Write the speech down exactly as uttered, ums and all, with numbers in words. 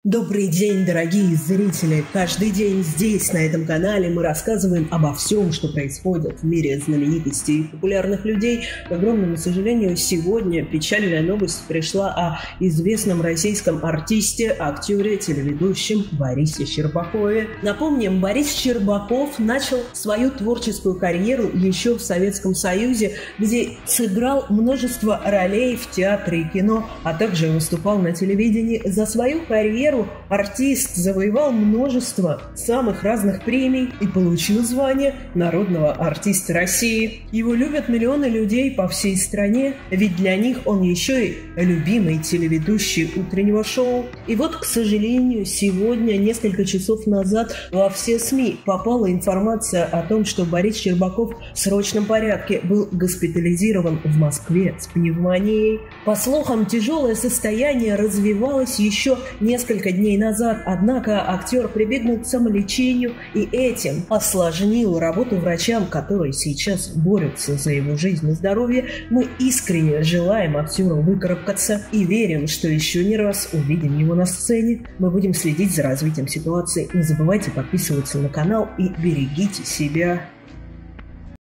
Добрый день, дорогие зрители! Каждый день здесь, на этом канале, мы рассказываем обо всем, что происходит в мире знаменитостей и популярных людей. К огромному сожалению, сегодня печальная новость пришла о известном российском артисте, актере, телеведущем Борисе Щербакове. Напомним, Борис Щербаков начал свою творческую карьеру еще в Советском Союзе, где сыграл множество ролей в театре и кино, а также выступал на телевидении. За свою карьеру артист завоевал множество самых разных премий и получил звание народного артиста России. Его любят миллионы людей по всей стране, ведь для них он еще и любимый телеведущий утреннего шоу. И вот, к сожалению, сегодня, несколько часов назад, во все СМИ попала информация о том, что Борис Щербаков в срочном порядке был госпитализирован в Москве с пневмонией. По слухам, тяжелое состояние развивалось еще несколько дней назад, однако актер прибегнул к самолечению и этим осложнил работу врачам, которые сейчас борются за его жизнь и здоровье. Мы искренне желаем актеру выкарабкаться и верим, что еще не раз увидим его на сцене. Мы будем следить за развитием ситуации. Не забывайте подписываться на канал и берегите себя.